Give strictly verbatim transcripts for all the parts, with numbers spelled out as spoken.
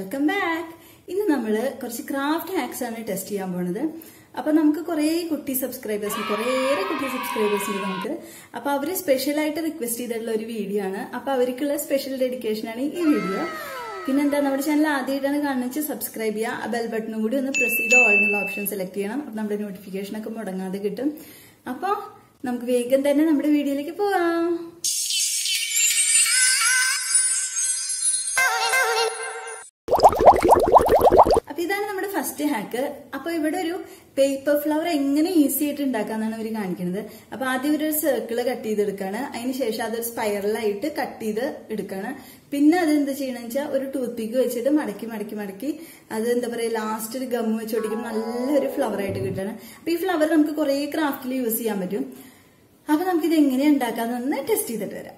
Welcome back. ഇന്ന് നമ്മൾ കുറച്ച് ക്രാഫ്റ്റ് ഹാക്സ് ആണ് ടെസ്റ്റ് ചെയ്യാൻ പോണത്. അപ്പൊ നമുക്ക് കുറെ കുട്ടി സബ്സ്ക്രൈബേഴ്സ് കുറേയേറെ കുട്ടി സബ്സ്ക്രൈബേഴ്സ് ഉണ്ട് നമുക്ക്. അപ്പൊ അവര് സ്പെഷ്യൽ ആയിട്ട് റിക്വസ്റ്റ് ചെയ്തിട്ടുള്ള ഒരു വീഡിയോ ആണ്. അപ്പൊ അവർക്കുള്ള സ്പെഷ്യൽ ഡെഡിക്കേഷൻ ആണ് ഈ വീഡിയോ. പിന്നെന്താ, നമ്മുടെ ചാനൽ ആദ്യമായിട്ടാണ് കാണുന്നത്, സബ്സ്ക്രൈബ് ചെയ്യുക. ആ ബെൽ ബട്ടണും കൂടി ഒന്ന് പ്രസ് ചെയ്ത് ഓൾ എന്നുള്ള ഓപ്ഷൻ സെലക്ട് ചെയ്യണം. അപ്പൊ നമ്മുടെ നോട്ടിഫിക്കേഷൻ ഒക്കെ മുടങ്ങാതെ കിട്ടും. അപ്പൊ നമുക്ക് വേഗം തന്നെ നമ്മുടെ വീഡിയോയിലേക്ക് പോവാം. അപ്പൊ ഇതാണ് നമ്മുടെ ഫസ്റ്റ് ഹാക്ക്. അപ്പൊ ഇവിടെ ഒരു പേപ്പർ ഫ്ലവർ എങ്ങനെ ഈസി ആയിട്ട് ഉണ്ടാക്കാന്നാണ് അവർ കാണിക്കുന്നത്. അപ്പൊ ആദ്യം ഒരു സർക്കിള് കട്ട് ചെയ്തെടുക്കാണ്. അതിനുശേഷം അതൊരു സ്പൈറലായിട്ട് കട്ട് ചെയ്ത് എടുക്കാണ്. പിന്നെ അത് എന്താ ചെയ്യണമെന്ന് വെച്ചാൽ ഒരു ടൂത്ത് പിക്ക് വെച്ചിട്ട് മടക്കി മടക്കി മടക്കി അത് എന്താ പറയാ ലാസ്റ്റ് ഒരു ഗം വെച്ച് ഒടിക്കും നല്ലൊരു ഫ്ലവർ ആയിട്ട് കിട്ടണം. അപ്പൊ ഈ ഫ്ലവർ നമുക്ക് കുറെ ക്രാഫ്റ്റിൽ യൂസ് ചെയ്യാൻ പറ്റും. അപ്പൊ നമുക്കിത് എങ്ങനെയാ ഉണ്ടാക്കാന്നൊന്ന് ടെസ്റ്റ് ചെയ്തിട്ട് വരാം.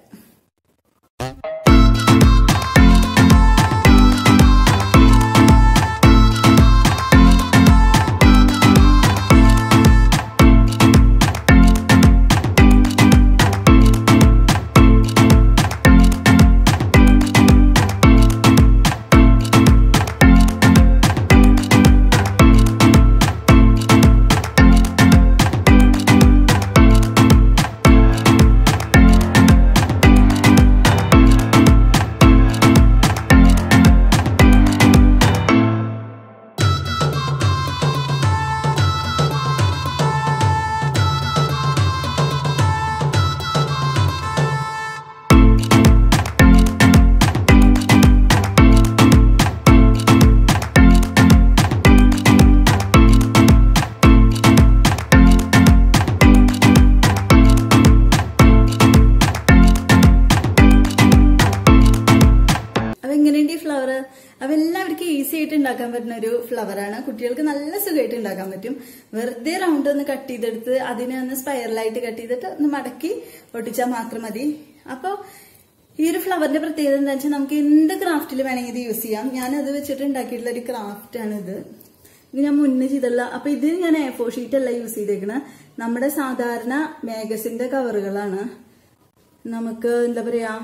ഫ്ലവർ അപ്പൊ എല്ലാവർക്കും ഈസി ആയിട്ട് ഉണ്ടാക്കാൻ പറ്റുന്ന ഒരു ഫ്ലവർ ആണ്. കുട്ടികൾക്ക് നല്ല സുഖമായിട്ട് ഉണ്ടാക്കാൻ പറ്റും. വെറുതെ റൗണ്ട് ഒന്ന് കട്ട് ചെയ്തെടുത്ത് അതിനെ ഒന്ന് സ്പൈറലായിട്ട് കട്ട് ചെയ്തിട്ട് ഒന്ന് മടക്കി ഒട്ടിച്ചാൽ മാത്രം മതി. അപ്പൊ ഈ ഒരു ഫ്ലവറിന്റെ പ്രത്യേകത എന്താ വെച്ചാൽ നമുക്ക് എന്ത് ക്രാഫ്റ്റിൽ വേണമെങ്കിൽ ഇത് യൂസ് ചെയ്യാം. ഞാൻ അത് വെച്ചിട്ട് ഉണ്ടാക്കിയിട്ടുള്ള ഒരു ക്രാഫ്റ്റ് ആണ് ഇത്. ഇത് ഞാൻ മുന്നേ ചെയ്തല്ല. അപ്പൊ ഇത് ഞാൻ എ ഫോർ ഷീറ്റ് അല്ല യൂസ് ചെയ്തേക്കണ, നമ്മുടെ സാധാരണ മാഗസിന്റെ കവറുകളാണ്. നമുക്ക് എന്താ പറയാ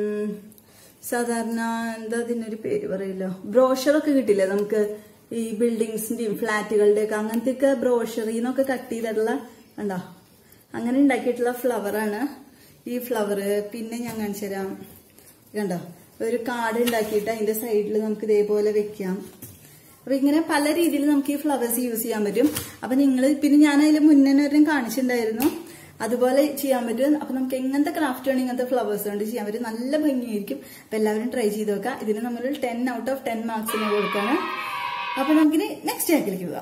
സാധാരണ എന്താ അതിനൊരു പേര് പറയില്ലോ, ബ്രോഷറൊക്കെ കിട്ടില്ലേ നമുക്ക് ഈ ബിൽഡിങ്സിന്റെയും ഫ്ലാറ്റുകളുടെ ഒക്കെ അങ്ങനത്തെയൊക്കെ ബ്രോഷറിന്നൊക്കെ കട്ട് ചെയ്തിട്ടുള്ള കണ്ടോ അങ്ങനെ ഉണ്ടാക്കിയിട്ടുള്ള ഫ്ലവറാണ് ഈ ഫ്ലവർ. പിന്നെ ഞാൻ കാണിച്ചു തരാം. കണ്ടോ ഒരു കാർഡ് ഉണ്ടാക്കിയിട്ട് അതിന്റെ സൈഡിൽ നമുക്ക് ഇതേപോലെ വെക്കാം. അപ്പൊ ഇങ്ങനെ പല രീതിയിൽ നമുക്ക് ഈ ഫ്ലവേഴ്സ് യൂസ് ചെയ്യാൻ പറ്റും. അപ്പൊ നിങ്ങൾ പിന്നെ ഞാൻ അതിൽ മുന്നേ ഒരെണ്ണം കാണിച്ചിട്ടുണ്ടായിരുന്നു, അതുപോലെ ചെയ്യാൻ പറ്റും. അപ്പൊ നമുക്ക് എങ്ങനത്തെ ക്രാഫ്റ്റ് വേണമെങ്കിൽ ഇങ്ങനത്തെ ഫ്ലവേഴ്സ് കൊണ്ട് ചെയ്യാൻ പറ്റും. നല്ല ഭംഗിയായിരിക്കും. അപ്പൊ എല്ലാവരും ട്രൈ ചെയ്ത് നോക്കാം. ഇതിന് നമ്മൾ ടെൻ ഔട്ട് ഓഫ് ടെൻ മാർക്സിന് കൊടുക്കാണ്. അപ്പൊ നമുക്കിനി നെക്സ്റ്റ് ഹാക്കിലേക്ക് പോകാം.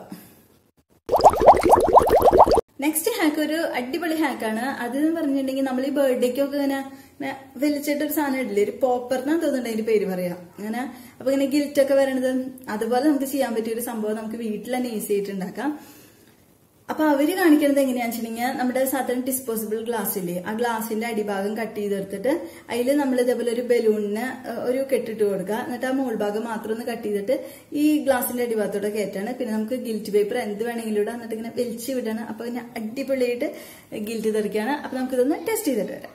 നെക്സ്റ്റ് ഹാക്ക് ഒരു അടിപൊളി ഹാക്കാണ്. അതെന്ന് പറഞ്ഞിട്ടുണ്ടെങ്കിൽ നമ്മൾ ഈ ബർത്ത്ഡേക്കൊക്കെ ഇങ്ങനെ വലിച്ചിട്ടൊരു സാധനം ഇടില്ലേ, ഒരു പോപ്പറിനാണ് തോന്നുന്നുണ്ട് അതിന്റെ പേര് പറയാം. അങ്ങനെ അപ്പൊ ഇങ്ങനെ ഗിൽറ്റ് ഒക്കെ വരണത് അതുപോലെ നമുക്ക് ചെയ്യാൻ പറ്റിയ ഒരു സംഭവം നമുക്ക് വീട്ടിൽ തന്നെ ഈസി ആയിട്ട് ഉണ്ടാക്കാം. അപ്പൊ അവര് കാണിക്കുന്നത് എങ്ങനെയാന്ന് വെച്ചിട്ടുണ്ടെങ്കിൽ നമ്മുടെ സാധാരണ ഡിസ്പോസിബിൾ ഗ്ലാസ് ഇല്ലേ, ആ ഗ്ലാസിന്റെ അടിഭാഗം കട്ട് ചെയ്തെടുത്തിട്ട് അതിൽ നമ്മൾ ഇതേപോലെ ഒരു ബലൂണിന് ഒരു കെട്ടിട്ട് കൊടുക്കുക. എന്നിട്ട് ആ മോൾ ഭാഗം മാത്രം ഒന്ന് കട്ട് ചെയ്തിട്ട് ഈ ഗ്ലാസിന്റെ അടിഭാഗത്തോടെ കയറ്റാണ്. പിന്നെ നമുക്ക് ഗിൽറ്റ് പേപ്പർ എന്ത് വേണമെങ്കിലും ഇടാം. എന്നിട്ട് ഇങ്ങനെ വലിച്ചു വിടാണ്. അപ്പൊ ഇങ്ങനെ അടിപൊളിയായിട്ട് ഗിൽറ്റ് തെറിക്കുകയാണ്. അപ്പൊ നമുക്കിതൊന്ന് ടെസ്റ്റ് ചെയ്തിട്ട് വരാം.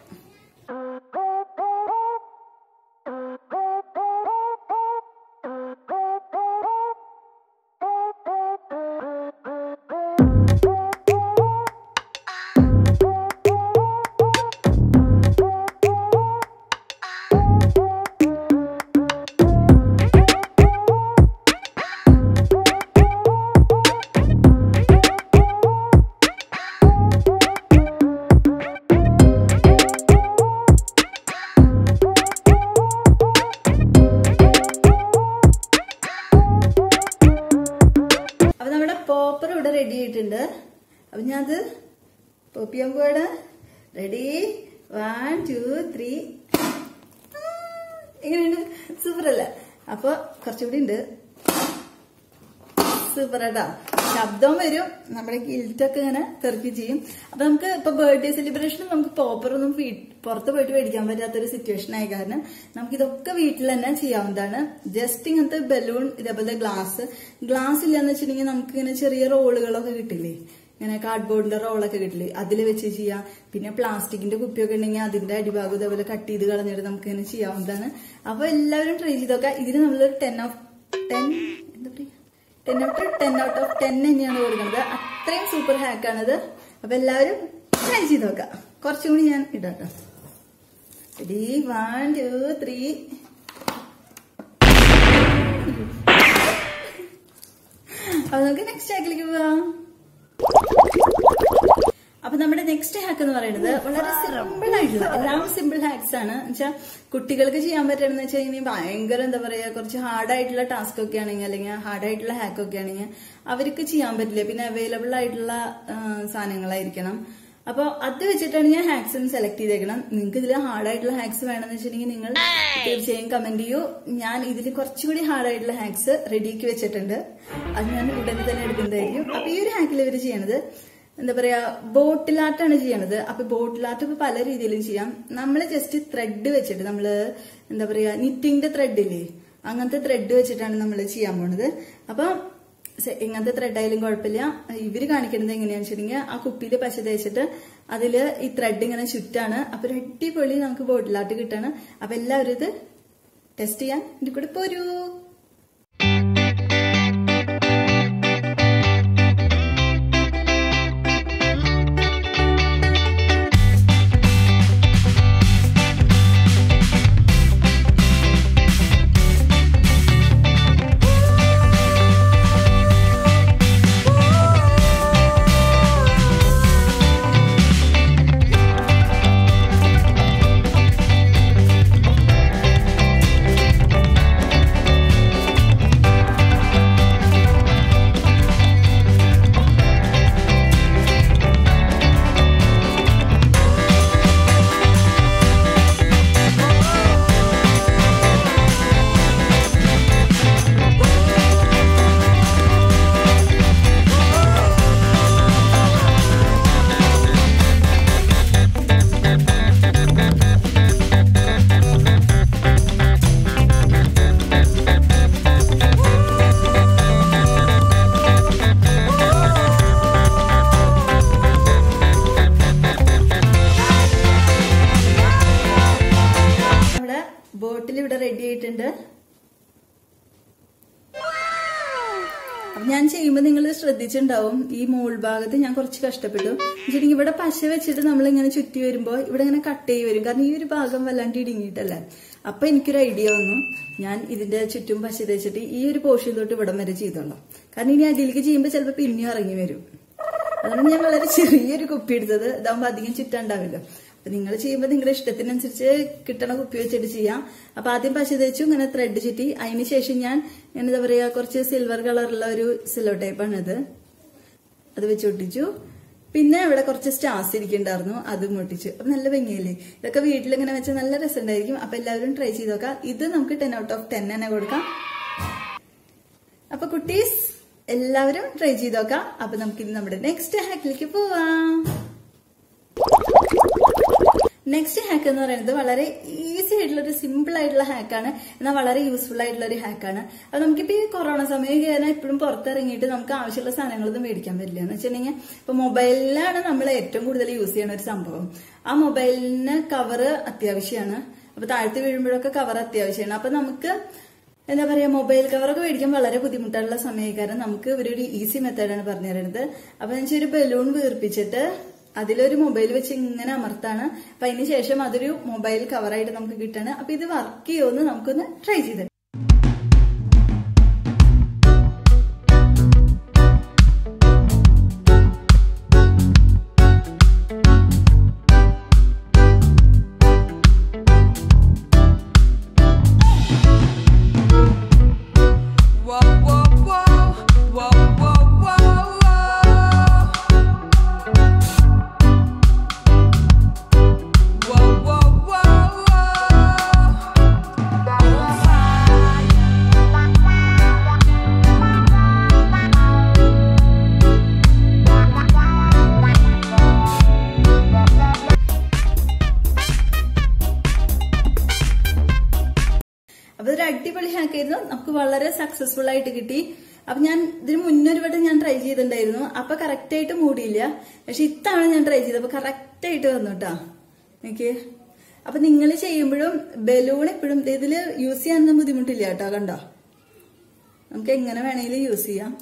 പോപ്പർ ഇവിടെ റെഡി ആയിട്ടുണ്ട്. അപ്പൊ ഞാൻ അത് പോപ്പ് ചെയ്യാൻ പോവാണ്. Ready, one two three. എങ്ങനെയുണ്ട്? സൂപ്പർ അല്ലേ? അപ്പൊ കുറച്ചുകൂടി ഉണ്ട്. സൂപ്പർ ആട്ടാ. ശബ്ദം വരും, നമ്മുടെ ഗിൽറ്റൊക്കെ ഇങ്ങനെ തെറിക്കുകയും ചെയ്യും. അപ്പൊ നമുക്ക് ഇപ്പൊ ബർത്ത്ഡേ സെലിബ്രേഷൻ നമുക്ക് പോപ്പർ ഒന്നും പുറത്ത് പോയിട്ട് മേടിക്കാൻ പറ്റാത്തൊരു സിറ്റുവേഷൻ ആയ കാരണം നമുക്ക് ഇതൊക്കെ വീട്ടിൽ തന്നെ ചെയ്യാവുന്നതാണ്. ജസ്റ്റ് ഇങ്ങനത്തെ ബലൂൺ, ഇതേപോലെ ഗ്ലാസ് ഗ്ലാസ് ഇല്ലാന്ന് വെച്ചിട്ടുണ്ടെങ്കിൽ നമുക്ക് ഇങ്ങനെ ചെറിയ റോളുകളൊക്കെ കിട്ടില്ലേ, ഇങ്ങനെ കാർഡ്ബോർഡിന്റെ റോളൊക്കെ കിട്ടില്ലേ, അതിൽ വെച്ച് ചെയ്യാം. പിന്നെ പ്ലാസ്റ്റിക്കിന്റെ കുപ്പിയൊക്കെ ഉണ്ടെങ്കിൽ അതിന്റെ അടിഭാഗം ഇതേപോലെ കട്ട് ചെയ്ത് കളഞ്ഞിട്ട് നമുക്ക് ഇങ്ങനെ ചെയ്യാവുന്നതാണ്. അപ്പൊ എല്ലാവരും ട്രൈ ചെയ്തൊക്കെ. ഇതിന് നമ്മളൊരു ടെൻ ഓഫ് ടെൻ എന്താ പറയുക ten out ten out of ten തന്നെയാണ് കൊടുക്കുന്നത്. അത്രയും സൂപ്പർ ഹാക്കാണിത്. അപ്പൊ എല്ലാവരും ട്രൈ ചെയ്ത് നോക്കാം. കുറച്ചും കൂടി ഞാൻ ഇടാട്ടോ. Ready, one two three. അപ്പൊ നമുക്ക് നെക്സ്റ്റ് ഹാക്കിലേക്ക് പോവാം. അപ്പൊ നമ്മുടെ നെക്സ്റ്റ് ഹാക്ക് എന്ന് പറയുന്നത് വളരെ സിമ്പിൾ ആയിട്ടുള്ള, എല്ലാം സിമ്പിൾ ഹാക്സ് ആണ്. എന്നുവെച്ചാൽ കുട്ടികൾക്ക് ചെയ്യാൻ പറ്റണമെന്ന് വെച്ചാൽ ഇനി ഭയങ്കര എന്താ പറയാ കുറച്ച് ഹാർഡായിട്ടുള്ള ടാസ്ക് ഒക്കെ ആണെങ്കിൽ അല്ലെങ്കിൽ ഹാർഡായിട്ടുള്ള ഹാക്ക് ഒക്കെ ആണെങ്കിൽ അവർക്ക് ചെയ്യാൻ പറ്റില്ല. പിന്നെ അവൈലബിൾ ആയിട്ടുള്ള സാധനങ്ങളായിരിക്കണം. അപ്പൊ അത് വെച്ചിട്ടാണ് ഞാൻ ഹാക്സ് സെലക്ട് ചെയ്തേക്കണം. നിങ്ങൾക്ക് ഇതിൽ ഹാർഡായിട്ടുള്ള ഹാക്സ് വേണമെന്ന് വെച്ചിട്ടുണ്ടെങ്കിൽ നിങ്ങൾ തീർച്ചയായും കമന്റ് ചെയ്യൂ. ഞാൻ ഇതിൽ കുറച്ചുകൂടി ഹാർഡായിട്ടുള്ള ഹാക്സ് റെഡിയാക്കി വെച്ചിട്ടുണ്ട്. അത് ഞാൻ ഉടനെ തന്നെ എടുക്കുന്നതായിരിക്കും. അപ്പൊ ഈ ഒരു ഹാക്കിൽ ഇവർ ചെയ്യണത് എന്താ പറയാ ബോട്ടിലാട്ടാണ് ചെയ്യണത്. അപ്പൊ ബോട്ടിലാട്ട് ഇപ്പൊ പല രീതിയിലും ചെയ്യാം. നമ്മള് ജസ്റ്റ് ത്രെഡ് വെച്ചിട്ട് നമ്മള് എന്താ പറയാ നിറ്റിങ്ങിന്റെ ത്രെഡ് ഇല്ലേ, അങ്ങനത്തെ ത്രെഡ് വെച്ചിട്ടാണ് നമ്മൾ ചെയ്യാൻ പോണത്. അപ്പൊ എങ്ങനത്തെ ത്രെഡ് ആയാലും കുഴപ്പമില്ല. ഇവര് കാണിക്കുന്നത് എങ്ങനെയാണെന്ന് വെച്ചിട്ടുണ്ടെങ്കിൽ ആ കുപ്പിയില് പശ തേച്ചിട്ട് അതില് ഈ ത്രെഡ് ഇങ്ങനെ ചുറ്റാണ്. അപ്പൊ ഒരു അടിപൊളി നമുക്ക് ബോട്ടിലാട്ട് കിട്ടാണ്. അപ്പൊ എല്ലാവരും ഇത് ടെസ്റ്റ് ചെയ്യാൻ ഇതിൽ കൂടെ പോരൂ. ബോട്ടിൽ ഇവിടെ റെഡി ആയിട്ടുണ്ട്. അപ്പൊ ഞാൻ ചെയ്യുമ്പോൾ നിങ്ങൾ ശ്രദ്ധിച്ചിട്ടുണ്ടാവും ഈ മോൾ ഭാഗത്ത് ഞാൻ കുറച്ച് കഷ്ടപ്പെട്ടു. ശരിക്കും ഇവിടെ പശ വെച്ചിട്ട് നമ്മൾ ഇങ്ങനെ ചുറ്റി വരുമ്പോ ഇവിടെ ഇങ്ങനെ കട്ട് ചെയ്ത് വരും. കാരണം ഈ ഒരു ഭാഗം വല്ലാണ്ട് ഇടുങ്ങിയിട്ടല്ലേ. അപ്പൊ എനിക്കൊരു ഐഡിയ വന്നു, ഞാൻ ഇതിന്റെ ചുറ്റും പശ തേച്ചിട്ട് ഈ ഒരു പോർഷൻ തൊട്ട് ഇവിടം വരെ ചെയ്തോളാം. കാരണം ഇനി അടിയിലേക്ക് ചെയ്യുമ്പോൾ ചിലപ്പോൾ പിന്നെയും ഇറങ്ങി വരും. അതാണ് ഞാൻ വളരെ ചെറിയൊരു കുപ്പി എടുത്തത്. ഇതാകുമ്പോൾ അധികം ചുറ്റാണ്ടാവില്ല. അപ്പൊ നിങ്ങൾ ചെയ്യുമ്പോൾ നിങ്ങളുടെ ഇഷ്ടത്തിനനുസരിച്ച് കിട്ടണ കുപ്പി വെച്ചിട്ട് ചെയ്യാം. അപ്പൊ ആദ്യം പശ തേച്ചു ഇങ്ങനെ ത്രെഡ് ചുറ്റി. അതിന് ശേഷം ഞാൻ എന്താ പറയാ കുറച്ച് സിൽവർ കളറുള്ള ഒരു സിലോ ടൈപ്പാണ് ഇത്, അത് വെച്ച് ഒട്ടിച്ചു. പിന്നെ ഇവിടെ കുറച്ച് സ്റ്റാർസ് ഇരിക്കുന്നുണ്ടായിരുന്നു, അതും ഒട്ടിച്ചു. അപ്പൊ നല്ല ഭംഗിയല്ലേ. ഇതൊക്കെ വീട്ടിലിങ്ങനെ വെച്ചാൽ നല്ല രസമുണ്ടായിരിക്കും. അപ്പൊ എല്ലാവരും ട്രൈ ചെയ്ത് നോക്കാം. ഇത് നമുക്ക് ടെൻ ഔട്ട് ഓഫ് ടെൻ തന്നെ കൊടുക്കാം. അപ്പൊ കുട്ടീസ് എല്ലാവരും ട്രൈ ചെയ്ത് നോക്കാം. അപ്പൊ നമുക്ക് ഇനി നമ്മുടെ നെക്സ്റ്റ് ഹാക്കിലേക്ക് പോവാം. നെക്സ്റ്റ് ഹാക്ക് എന്ന് പറയുന്നത് വളരെ ഈസി ആയിട്ടുള്ള ഒരു സിമ്പിൾ ആയിട്ടുള്ള ഹാക്കാണ്, എന്നാൽ വളരെ യൂസ്ഫുൾ ആയിട്ടുള്ള ഒരു ഹാക്കാണ്. അത് നമുക്കിപ്പോ ഈ കൊറോണ സമയം കാരണം എപ്പോഴും പുറത്തിറങ്ങിയിട്ട് നമുക്ക് ആവശ്യമുള്ള സാധനങ്ങളൊന്നും മേടിക്കാൻ പറ്റില്ല. എന്ന് വെച്ചിട്ടുണ്ടെങ്കിൽ ഇപ്പൊ മൊബൈലിലാണ് നമ്മൾ ഏറ്റവും കൂടുതൽ യൂസ് ചെയ്യുന്ന ഒരു സംഭവം. ആ മൊബൈലിന് കവറ് അത്യാവശ്യമാണ്. അപ്പൊ താഴ്ത്തി വീഴുമ്പോഴൊക്കെ കവർ അത്യാവശ്യമാണ്. അപ്പൊ നമുക്ക് എന്താ പറയാ മൊബൈൽ കവറൊക്കെ മേടിക്കാൻ വളരെ ബുദ്ധിമുട്ടുള്ള സമയക്കാരൻ നമുക്ക് ഒരു ഈസി മെത്തേഡാണ് പറഞ്ഞു തരുന്നത്. അപ്പൊ എന്ന് വെച്ചാൽ ഒരു ബലൂൺ വീർപ്പിച്ചിട്ട് അതിലൊരു മൊബൈൽ വെച്ച് ഇങ്ങനെ അമർത്താണ്. അപ്പൊ അതിന് ശേഷം അതൊരു മൊബൈൽ കവറായിട്ട് നമുക്ക് കിട്ടാണ്. അപ്പൊ ഇത് വർക്ക് ചെയ്യുമെന്ന് നമുക്കൊന്ന് ട്രൈ ചെയ്ത്. അപ്പൊ ഇതൊരു അടിപൊളി ഹാക്ക് ആയിരുന്നു. നമുക്ക് വളരെ സക്സസ്ഫുൾ ആയിട്ട് കിട്ടി. അപ്പൊ ഞാൻ ഇതിന് മുന്നൊരു വട്ടം ഞാൻ ട്രൈ ചെയ്തിട്ടുണ്ടായിരുന്നു. അപ്പൊ കറക്റ്റ് ആയിട്ട് മൂടിയില്ല. പക്ഷെ ഇത്തവണ ഞാൻ ട്രൈ ചെയ്തപ്പോ കറക്റ്റ് ആയിട്ട് വന്നു കേട്ടാ എനിക്ക്. അപ്പൊ നിങ്ങൾ ചെയ്യുമ്പോഴും ബലൂൺ എപ്പോഴും ഇതില് യൂസ് ചെയ്യാനൊന്നും ബുദ്ധിമുട്ടില്ല കേട്ടോ. കണ്ടോ നമുക്ക് എങ്ങനെ വേണമെങ്കിലും യൂസ് ചെയ്യാം.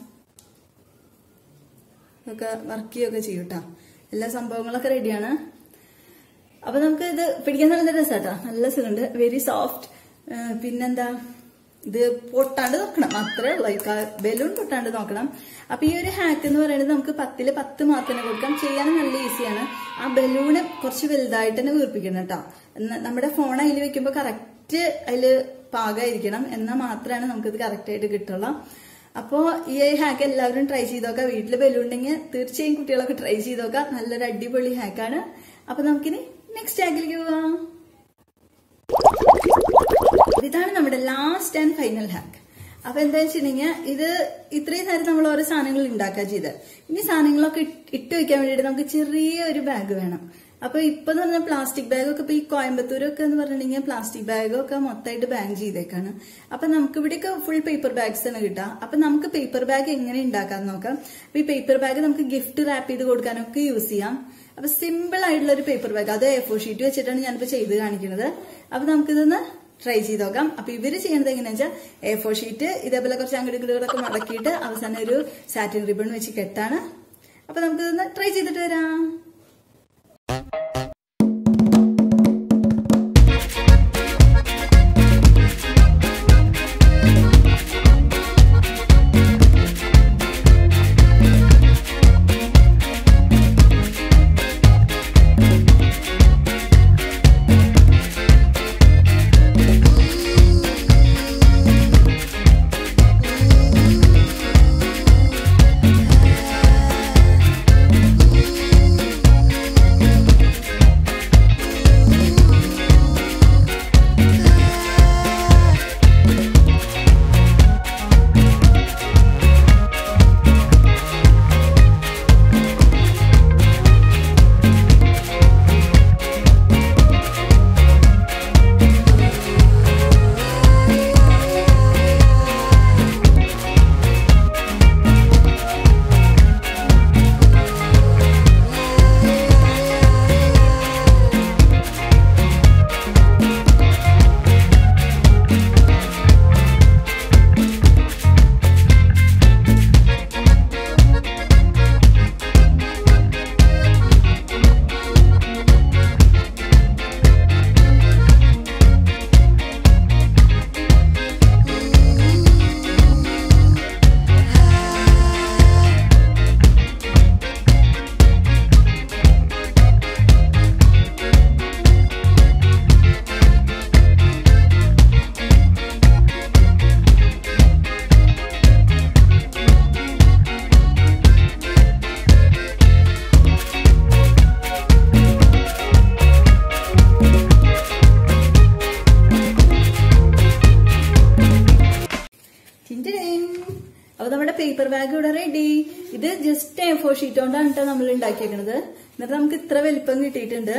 ഒക്കെ വർക്ക് ചെയ്യുകയൊക്കെ ചെയ്യും കേട്ടോ. എല്ലാ സംഭവങ്ങളൊക്കെ റെഡിയാണ്. അപ്പൊ നമുക്ക് ഇത് പിടിക്കാൻ നല്ല രസാട്ടോ, നല്ല സുഖമുണ്ട്, വെരി സോഫ്റ്റ്. പിന്നെന്താ, ഇത് പൊട്ടാണ്ട് നോക്കണം, അത്രേ ഉള്ളൂ. ബലൂൺ പൊട്ടാണ്ട് നോക്കണം. അപ്പൊ ഈ ഒരു ഹാക്ക് എന്ന് പറയുന്നത് നമുക്ക് പത്തില് പത്ത് മാർക്ക് തന്നെ കൊടുക്കാം, ചെയ്യാനും നല്ല ഈസിയാണ്. ആ ബലൂണ് കുറച്ച് വലുതായിട്ട് തന്നെ വീർപ്പിക്കണം കേട്ടോ. നമ്മുടെ ഫോൺ അതിൽ വെക്കുമ്പോ കറക്റ്റ് അതില് പാകമായിരിക്കണം, എന്നാൽ മാത്രമാണ് നമുക്കിത് കറക്റ്റ് ആയിട്ട് കിട്ടുള്ളൂ. അപ്പോ ഈ ഹാക്ക് എല്ലാവരും ട്രൈ ചെയ്ത് നോക്കാം. വീട്ടില് ബലൂൺ ഉണ്ടെങ്കിൽ തീർച്ചയായും കുട്ടികളൊക്കെ ട്രൈ ചെയ്ത് നോക്കാം. നല്ലൊരു അടിപൊളി ഹാക്കാണ്. അപ്പൊ നമുക്കിനി നെക്സ്റ്റ് ഹാക്കിലേക്ക് പോവാം. ഇതാണ് നമ്മുടെ ലാസ്റ്റ് ആൻഡ് ഫൈനൽ ഹാക്ക്. അപ്പൊ എന്താ വെച്ചിട്ടുണ്ടെങ്കിൽ ഇത് ഇത്രയും നേരം നമ്മൾ ഓരോ സാധനങ്ങൾ ഉണ്ടാക്കുക ചെയ്ത്, ഇനി സാധനങ്ങളൊക്കെ ഇട്ട് വെക്കാൻ വേണ്ടിയിട്ട് നമുക്ക് ചെറിയൊരു ബാഗ് വേണം. അപ്പൊ ഇപ്പൊ എന്ന് പറഞ്ഞാൽ പ്ലാസ്റ്റിക് ബാഗൊക്കെ ഇപ്പൊ ഈ കോയമ്പത്തൂരൊക്കെ എന്ന് പറഞ്ഞിട്ടുണ്ടെങ്കിൽ പ്ലാസ്റ്റിക് ബാഗൊക്കെ മൊത്തമായിട്ട് ബാൻ ചെയ്തേക്കാണ്. അപ്പൊ നമുക്ക് ഇവിടെയൊക്കെ ഫുൾ പേപ്പർ ബാഗ്സ് തന്നെ കിട്ടാം. അപ്പൊ നമുക്ക് പേപ്പർ ബാഗ് എങ്ങനെ ഉണ്ടാക്കാൻ നോക്കാം. അപ്പൊ ഈ പേപ്പർ ബാഗ് നമുക്ക് ഗിഫ്റ്റ് റാപ്പ് ചെയ്ത് കൊടുക്കാനൊക്കെ യൂസ് ചെയ്യാം. അപ്പൊ സിമ്പിൾ ആയിട്ടുള്ള ഒരു പേപ്പർ ബാഗ്, അത് എ ഫോർ ഷീറ്റ് വെച്ചിട്ടാണ് ഞാനിപ്പോ ചെയ്ത് കാണിക്കുന്നത്. അപ്പൊ നമുക്കിതൊന്ന് ട്രൈ ചെയ്ത് നോക്കാം. അപ്പൊ ഇവര് ചെയ്യുന്നത് എങ്ങനെയാ വെച്ചാൽ എ ഫോർ ഷീറ്റ് ഇതേപോലെ കുറച്ച് അങ്ങടികളൊക്കെ മടക്കിയിട്ട് അവസാനം ഒരു സാറ്റിൻ റിബൺ വെച്ച് കെട്ടാണ്. അപ്പൊ നമുക്കിതൊന്ന് ട്രൈ ചെയ്തിട്ട് വരാം. അപ്പൊ നമ്മുടെ പേപ്പർ ബാഗ് ഇവിടെ റെഡി. ഇത് ജസ്റ്റ് എ ഫോർ ഷീറ്റ് കൊണ്ടാണ് നമ്മൾ ഉണ്ടാക്കിയേക്കുന്നത്. എന്നിട്ട് നമുക്ക് ഇത്ര വലിപ്പം കിട്ടിയിട്ടുണ്ട്.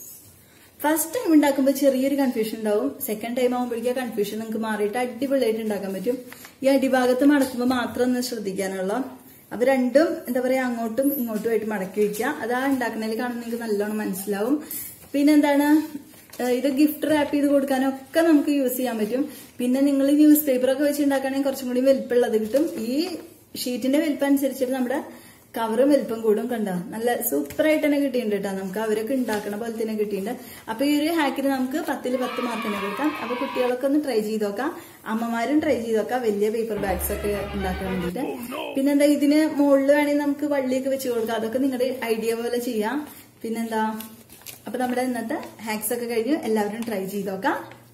ഫസ്റ്റ് ടൈം ഉണ്ടാക്കുമ്പോൾ ചെറിയൊരു കൺഫ്യൂഷൻ ഉണ്ടാവും. സെക്കൻഡ് ടൈം ആകുമ്പോഴേക്കും കൺഫ്യൂഷൻ നിങ്ങൾക്ക് മാറിയിട്ട് അടിപൊളിയായിട്ട് ഉണ്ടാക്കാൻ പറ്റും. ഈ അടിഭാഗത്ത് മടക്കുമ്പോൾ മാത്രം ഒന്ന് ശ്രദ്ധിക്കാനുള്ള. അപ്പൊ രണ്ടും എന്താ പറയാ അങ്ങോട്ടും ഇങ്ങോട്ടും ആയിട്ട് മടക്കി വെക്കുക. അതാ ഉണ്ടാക്കുന്നതിൽ കാണുമ്പോൾ നിങ്ങൾക്ക് നല്ലോണം മനസ്സിലാവും. പിന്നെന്താണ്, ഇത് ഗിഫ്റ്റ് റാപ്പ് ചെയ്ത് കൊടുക്കാനൊക്കെ നമുക്ക് യൂസ് ചെയ്യാൻ പറ്റും. പിന്നെ നിങ്ങൾ ന്യൂസ് പേപ്പർ ഒക്കെ വെച്ച് ഉണ്ടാക്കുകയാണെങ്കിൽ കുറച്ചും കൂടി വലിപ്പമുള്ളത് കിട്ടും. ഈ ഷീറ്റിന്റെ വലിപ്പം അനുസരിച്ചിട്ട് നമ്മുടെ കവറും വലിപ്പം കൂടും. കണ്ടോ, നല്ല സൂപ്പർ ആയിട്ട് തന്നെ കിട്ടിയിട്ടുണ്ട് കേട്ടോ. നമുക്ക് അവരൊക്കെ ഉണ്ടാക്കണ പോലെ തന്നെ കിട്ടിയിട്ടുണ്ട്. അപ്പൊ ഈ ഒരു ഹാക്കിന് നമുക്ക് പത്തില് പത്ത് മാർക്ക് തന്നെ കൊടുക്കാം. അപ്പൊ കുട്ടികളൊക്കെ ഒന്ന് ട്രൈ ചെയ്ത് നോക്കാം, അമ്മമാരും ട്രൈ ചെയ്ത് നോക്കാം വലിയ പേപ്പർ ബാഗ്സ് ഒക്കെ ഉണ്ടാക്കാൻ വേണ്ടിയിട്ട്. പിന്നെന്താ, ഇതിന് മുകളിൽ വേണമെങ്കിൽ നമുക്ക് വള്ളിയൊക്കെ വെച്ച് കൊടുക്കാം. അതൊക്കെ നിങ്ങളുടെ ഐഡിയ പോലെ ചെയ്യാം. പിന്നെന്താ, അപ്പൊ നമ്മുടെ ഇന്നത്തെ ഹാക്സ് ഒക്കെ കഴിഞ്ഞു. എല്ലാവരും ട്രൈ ചെയ്ത് നോക്കാം.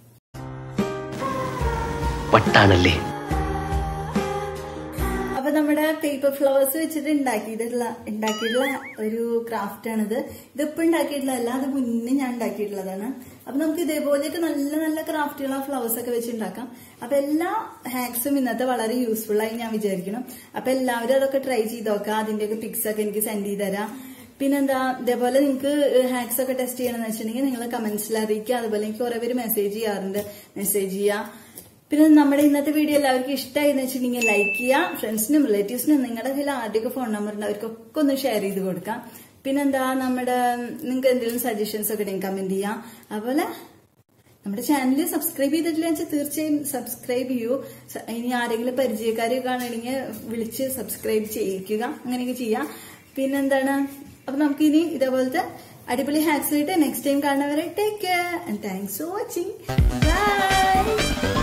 അപ്പൊ നമ്മുടെ പേപ്പർ ഫ്ലവേഴ്സ് വെച്ചിട്ട് ഉണ്ടാക്കിയിട്ടുള്ള ഉണ്ടാക്കിയിട്ടുള്ള ഒരു ക്രാഫ്റ്റ് ആണിത്. ഇതിപ്പോ ഉണ്ടാക്കിയിട്ടുള്ളതല്ല, അത് മുന്നേ ഞാൻ ഉണ്ടാക്കിയിട്ടുള്ളതാണ്. അപ്പൊ നമുക്ക് ഇതേപോലെയൊക്കെ നല്ല നല്ല ക്രാഫ്റ്റുള്ള ഫ്ലവേഴ്സ് ഒക്കെ വെച്ച് ഉണ്ടാക്കാം. അപ്പൊ എല്ലാ ഹാക്സും ഇന്നത്തെ വളരെ യൂസ്ഫുൾ ആയി ഞാൻ വിചാരിക്കണം. അപ്പൊ എല്ലാവരും അതൊക്കെ ട്രൈ ചെയ്ത് നോക്കാം. അതിന്റെയൊക്കെ പിക്സ് ഒക്കെ എനിക്ക് സെൻഡ് ചെയ്ത് തരാം. പിന്നെന്താ, ഇതേപോലെ നിങ്ങൾക്ക് ഹാക്സ് ഒക്കെ ടെസ്റ്റ് ചെയ്യണമെന്ന് വെച്ചിട്ടുണ്ടെങ്കിൽ നിങ്ങൾ കമന്റ്സിൽ അറിയിക്കുക. അതുപോലെ എനിക്ക് കുറെ പേര് മെസ്സേജ് ചെയ്യാറുണ്ട്, മെസ്സേജ് ചെയ്യാം. പിന്നെ നമ്മുടെ ഇന്നത്തെ വീഡിയോ എല്ലാവർക്കും ഇഷ്ടമായി എന്ന് വെച്ചിട്ടുണ്ടെങ്കിൽ ലൈക്ക് ചെയ്യുക. ഫ്രണ്ട്സിനും റിലേറ്റീവ്സിനും നിങ്ങളുടെ കയ്യിൽ ആദ്യമൊക്കെ ഫോൺ നമ്പർ ഉണ്ട്, അവർക്കൊക്കെ ഒന്ന് ഷെയർ ചെയ്ത് കൊടുക്കാം. പിന്നെന്താ, നമ്മുടെ നിങ്ങൾക്ക് എന്തെങ്കിലും സജഷൻസ് ഒക്കെ ഉണ്ടെങ്കിൽ കമന്റ് ചെയ്യാം. അതുപോലെ നമ്മുടെ ചാനൽ സബ്സ്ക്രൈബ് ചെയ്തിട്ടില്ല വെച്ചാൽ തീർച്ചയായും സബ്സ്ക്രൈബ് ചെയ്യൂ. ഇനി ആരെങ്കിലും പരിചയക്കാരെ കാണണമെങ്കിൽ വിളിച്ച് സബ്സ്ക്രൈബ് ചെയ്യിക്കുക, അങ്ങനെയൊക്കെ ചെയ്യാം. പിന്നെന്താണ്, അപ്പൊ നമുക്കിനി ഇതേപോലത്തെ അടിപൊളി ഹാക്സ് ആയിട്ട് നെക്സ്റ്റ് ടൈം കാണുന്നവരെ take care and thanks for watching. By.